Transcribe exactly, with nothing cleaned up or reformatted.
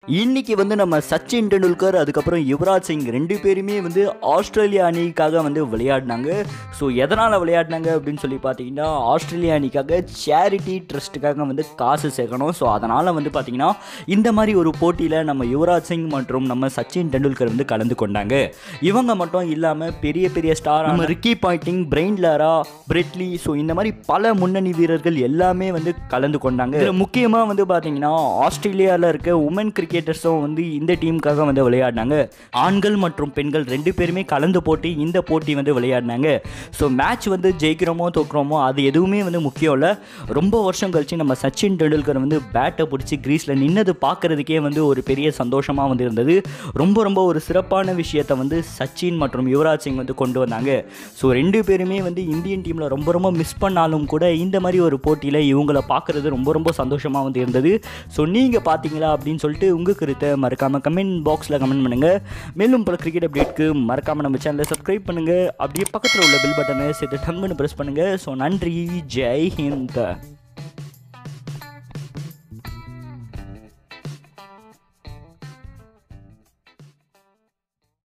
இன்னைக்கு வந்து நம்ம சச்சின் டெண்டுல்கர் அதுக்கப்புறம் யுவராஜ் சிங் ரெண்டு பேருமே வந்து ஆஸ்திரேலியா அணிக்காக வந்து விளையாடினாங்க. ஸோ எதனால் விளையாடினாங்க அப்படின்னு சொல்லி பார்த்தீங்கன்னா, ஆஸ்திரேலியா அணிக்காக சேரிட்டி ட்ரஸ்ட்டுக்காக வந்து காசு சேர்க்கணும். ஸோ அதனால் வந்து பார்த்திங்கன்னா இந்த மாதிரி ஒரு போட்டியில் நம்ம யுவராஜ் சிங் மற்றும் நம்ம சச்சின் டெண்டுல்கர் வந்து கலந்து கொண்டாங்க. இவங்க மட்டும் இல்லாமல் பெரிய பெரிய ஸ்டார் நம்ம Ricky Ponting, Brian Lara, Brett Lee, so இந்த மாதிரி பல முன்னணி வீரர்கள் எல்லாமே வந்து கலந்து கொண்டாங்க. இதில் முக்கியமாக வந்து பார்த்திங்கன்னா ஆஸ்திரேலியாவில் இருக்க உமன் கிரிக்கெட் வந்து இந்த டீமுக்காக வந்து விளையாடினாங்க. ஆண்கள் மற்றும் பெண்கள் ரெண்டு பேருமே கலந்து போட்டி இந்த போட்டி வந்து விளையாடினாங்க. ஸோ மேட்ச் வந்து ஜெயிக்கிறோமோ தோக்குறோமோ அது எதுவுமே வந்து முக்கியம் இல்லை. ரொம்ப வருஷம் கழிச்சு நம்ம சச்சின் டெண்டுல்கர் வந்து பேட்டை பிடிச்சி கிரீஸில் நின்னது பார்க்குறதுக்கே வந்து ஒரு பெரிய சந்தோஷமாக வந்து இருந்தது. ரொம்ப ரொம்ப ஒரு சிறப்பான விஷயத்தை வந்து சச்சின் மற்றும் யுவராஜ் சிங் வந்து கொண்டு வந்தாங்க. ஸோ ரெண்டு பேருமே வந்து இந்தியன் டீமில் ரொம்ப ரொம்ப மிஸ் பண்ணாலும் கூட இந்த மாதிரி ஒரு போட்டியில் இவங்களை பார்க்குறது ரொம்ப ரொம்ப சந்தோஷமாக வந்து இருந்தது. ஸோ நீங்கள் பார்த்தீங்களா அப்படின்னு சொல்லிட்டு உங்கள் கருத்தை மறக்காமல் கமெண்ட் பாக்ஸில் கமெண்ட் பண்ணுங்கள். மேலும் பல கிரிக்கெட் அப்டேட்க்கு மறக்காமல் நம்ம சேனலை சப்ஸ்கிரைப் பண்ணுங்கள். அப்படியே பக்கத்தில் உள்ள பெல் பட்டனை சேர்த்து டங்குன்னு ப்ரெஸ் பண்ணுங்கள். ஸோ நன்றி, ஜெய் ஹிந்த்.